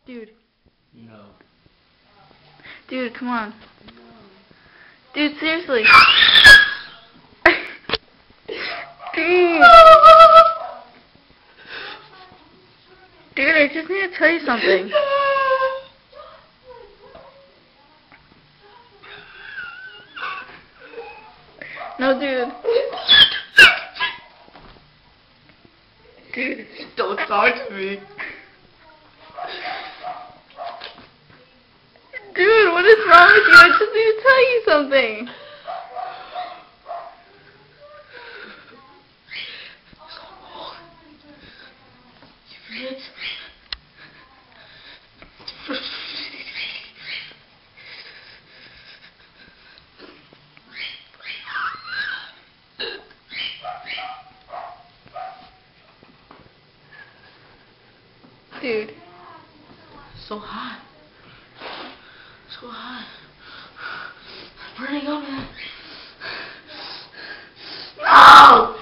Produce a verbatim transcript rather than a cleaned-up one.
Dude. No. Dude, come on. No. Dude, seriously. Dude. Dude, I just need to tell you something. No, dude. Dude. Don't talk to me. Dude, what is wrong with you? I just need to tell you something. Dude. So hot. So hot. Burning up, man. No!